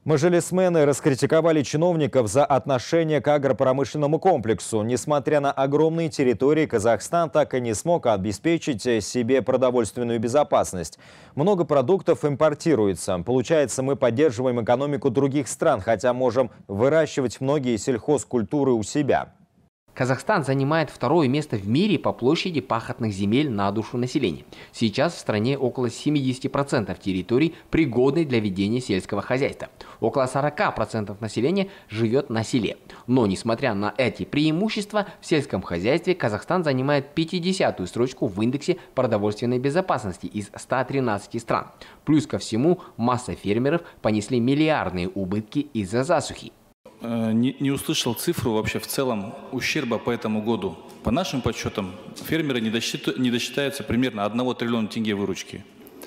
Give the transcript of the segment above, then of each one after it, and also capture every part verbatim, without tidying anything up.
Мажилисмены раскритиковали чиновников за отношение к агропромышленному комплексу. Несмотря на огромные территории, Казахстан так и не смог обеспечить себе продовольственную безопасность. Много продуктов импортируется. Получается, мы поддерживаем экономику других стран, хотя можем выращивать многие сельхозкультуры у себя. Казахстан занимает второе место в мире по площади пахотных земель на душу населения. Сейчас в стране около семидесяти процентов территорий пригодны для ведения сельского хозяйства. Около сорока процентов населения живет на селе. Но несмотря на эти преимущества, в сельском хозяйстве Казахстан занимает пятидесятую строчку в индексе продовольственной безопасности из ста тринадцати стран. Плюс ко всему, масса фермеров понесли миллиардные убытки из-за засухи. Не, не услышал цифру вообще в целом урщерба по этому году. По нашим подсчетам, фермеры не, досчит, не досчитаются примерно одного триллиона тенге выручки.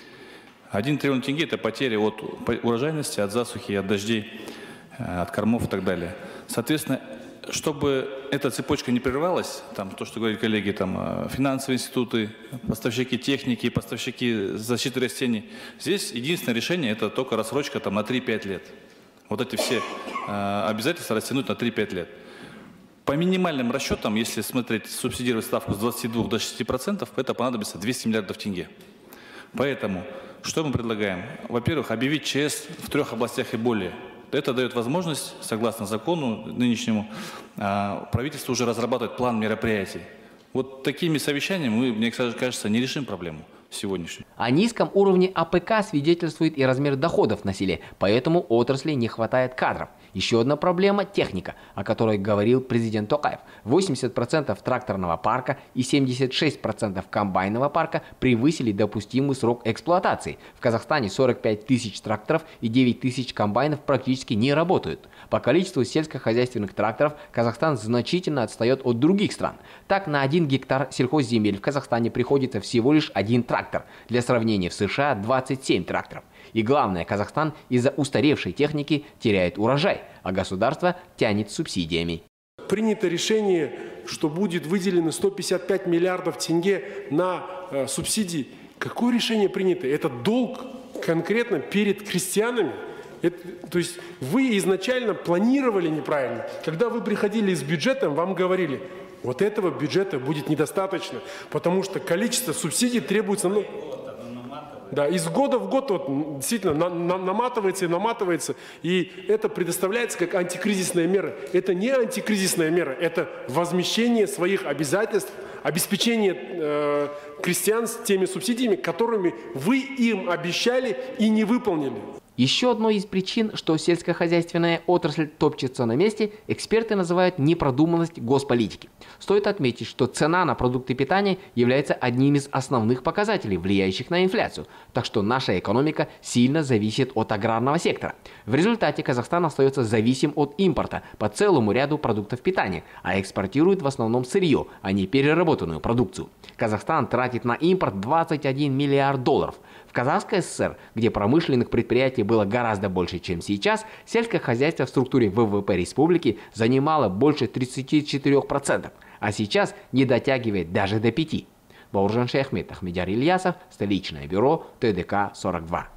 Один триллион тенге – это потери от урожайности, от засухи, от дождей, от кормов и так далее. Соответственно, чтобы эта цепочка не прервалась, там, то, что говорили коллеги, там, финансовые институты, поставщики техники, поставщики защиты растений, здесь единственное решение – это только рассрочка там, на три-пять лет. Вот эти все э, обязательства растянуть на три-пять лет. По минимальным расчетам, если смотреть, субсидировать ставку с двадцати двух до шести процентов, это понадобится двести миллиардов тенге. Поэтому, что мы предлагаем? Во-первых, объявить ЧС в трех областях и более. Это дает возможность, согласно закону нынешнему, э, правительству уже разрабатывать план мероприятий. Вот такими совещаниями мы, мне кажется, не решим проблему сегодняшнюю. О низком уровне АПК свидетельствует и размер доходов на селе, поэтому отрасли не хватает кадров. Еще одна проблема – техника, о которой говорил президент Токаев. восемьдесят процентов тракторного парка и семьдесят шесть процентов комбайнового парка превысили допустимый срок эксплуатации. В Казахстане сорок пять тысяч тракторов и девять тысяч комбайнов практически не работают. По количеству сельскохозяйственных тракторов Казахстан значительно отстает от других стран. Так, на один гектар сельхозземель в Казахстане приходится всего лишь один трактор. Для сравнения, в США двадцать семь тракторов. И главное, Казахстан из-за устаревшей техники теряет урожай, а государство тянет субсидиями. Принято решение, что будет выделено сто пятьдесят пять миллиардов тенге на э, субсидии. Какое решение принято? Это долг конкретно перед крестьянами. Это, то есть вы изначально планировали неправильно. Когда вы приходили с бюджетом, вам говорили, вот этого бюджета будет недостаточно, потому что количество субсидий требуется... Ну, да, из года в год вот, действительно на, на, наматывается и наматывается, и это предоставляется как антикризисная мера. Это не антикризисная мера, это возмещение своих обязательств, обеспечение э, крестьян с теми субсидиями, которыми вы им обещали и не выполнили. Еще одной из причин, что сельскохозяйственная отрасль топчется на месте, эксперты называют непродуманность госполитики. Стоит отметить, что цена на продукты питания является одним из основных показателей, влияющих на инфляцию. Так что наша экономика сильно зависит от аграрного сектора. В результате Казахстан остается зависим от импорта по целому ряду продуктов питания, а экспортирует в основном сырье, а не переработанную продукцию. Казахстан тратит на импорт двадцать один миллиард долларов. В Казахской ССР, где промышленных предприятий было гораздо больше, чем сейчас, сельское хозяйство в структуре ВВП республики занимало больше тридцати четырёх процентов, а сейчас не дотягивает даже до пяти процентов. Бауыржан Шейхмет, Ахмедияр Ильясов, столичное бюро ТДК сорок два.